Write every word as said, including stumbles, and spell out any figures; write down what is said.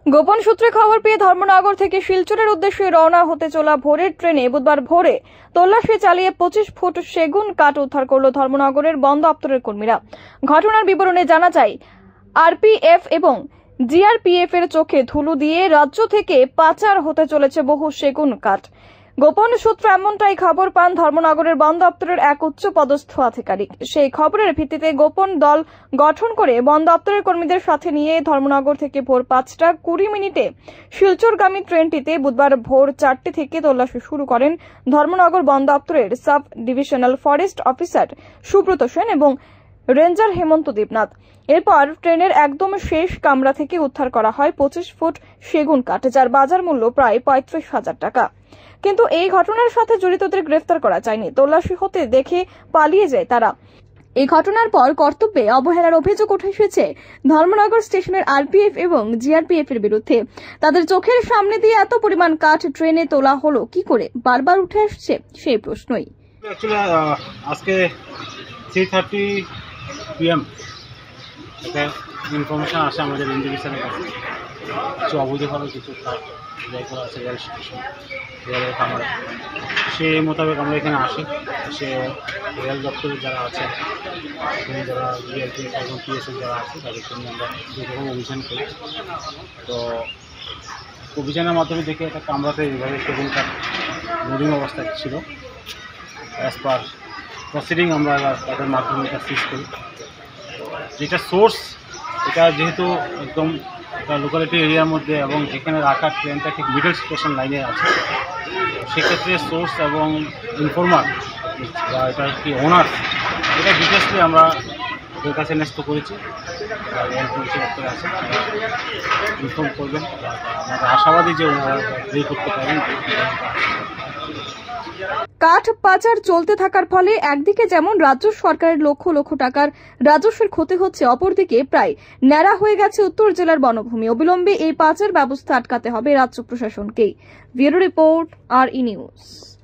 গোপন সূত্রে খবর পেয়ে ধর্মনগর থেকে শিলচরের উদ্দেশ্যে রওনা হতে চলা ভোরের ট্রেনে বুধবার ভোরে তল্লাশি চালিয়ে পঁচিশ ফুট সেগুন কাঠ উদ্ধার করল ধর্মনগরের বন দপ্তরের কর্মীরা। ঘটনার বিবরণে জানা যায়, আরপিএফ এবং জিআরপিএফ এর চোখে ধুলো দিয়ে রাজ্য থেকে পাচার হতে চলেছে বহু সেগুন কাঠ। গোপন সূত্রে এমনটাই খবর পান ধর্মনগরের বন দপ্তরের এক উচ্চ পদস্থ আধিকারিক। সেই খবরের ভিত্তিতে গোপন দল গঠন করে বন দপ্তরের কর্মীদের সাথে নিয়ে ধর্মনগর থেকে ভোর পাঁচটা কুড়ি মিনিটে শিলচরগামী ট্রেনটিতে বুধবার ভোর চারটে থেকে তল্লাশি শুরু করেন ধর্মনগর বন দপ্তরের sub divisional forest officer Subrata Sen এবং রেঞ্জার হেমন্ত দেবনাথ। এরপর ট্রেনের একদম শেষ কামরা থেকে উদ্ধার করা হয় পঁচিশ ফুট সেগুন কাঠ, যার বাজার মূল্য প্রায় পঁয়ত্রিশ হাজার টাকা। কিন্তু এই ঘটনার সাথে জড়িতদের গ্রেফতার করা যায়নি। তল্লাশি হতে দেখে পালিয়ে যায় তারা। এই ঘটনার পর কর্তব্যে অবহেলার অভিযোগ উঠে এসেছে ধর্মনগর স্টেশনের আরপিএফ এবং জিআরপিএফ এর বিরুদ্ধে। তাদের চোখের সামনে দিয়ে এত পরিমাণ কাঠ ট্রেনে তোলা হলো কি করে, বারবার উঠে আসছে সেই প্রশ্নই। আজকে থ্রি থার্টি পিএম একটা ইনফরমেশন আসে আমাদের ইন্ডিভিজুয়ালের কাছে, কিছু অবৈধভাবে কিছু কাঠ যাই করা আছে রেল স্টেশন রেলের খামারে। সেই মোতাবেক আমরা এখানে আসি। সে রেল দপ্তরের যারা আছে, এখানে যারা জিআরপিএফ এবং পিএসএফ যারা আছে তাদেরকে নিয়ে আমরা বিভিন্ন অভিযান করি। তো অভিযানের মাধ্যমে দেখে একটা কামরাতে এইভাবে সেগুন কাঠ লোডিং অবস্থায় ছিল। অ্যাজ পার প্রসিডিং আমরা তাদের মাধ্যমে এটা সিজ করি। যেটা সোর্স, এটা যেহেতু একদম একটা লোকালিটি এরিয়ার মধ্যে এবং যেখানে রাখা ট্রেনটা ঠিক মিডল স্টেশন লাইনে আছে, সেক্ষেত্রে সোর্স এবং ইনফরমার বা এটার কি ওনার, এটা ডিটেলসলি আমরা ওদের কাছে ন্যস্ত করেছি। রেল পুলিশের দপ্তরে আছে, ইনফর্ম করবেন। আমাদের আশাবাদী যে ওনারা বের করতে পারবেন। কাঠ পাচার চলতে থাকার ফলে একদিকে যেমন রাজ্য সরকারের লক্ষ লক্ষ টাকার রাজস্বের ক্ষতি হচ্ছে, অপরদিকে প্রায় ন্যাড়া হয়ে গেছে উত্তর জেলার বনভূমি। অবিলম্বে এই পাচার ব্যবস্থা আটকাতে হবে রাজ্য প্রশাসনকেই। Bureau report, R E news.